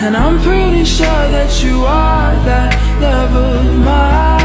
And I'm pretty sure that you are that love of mine.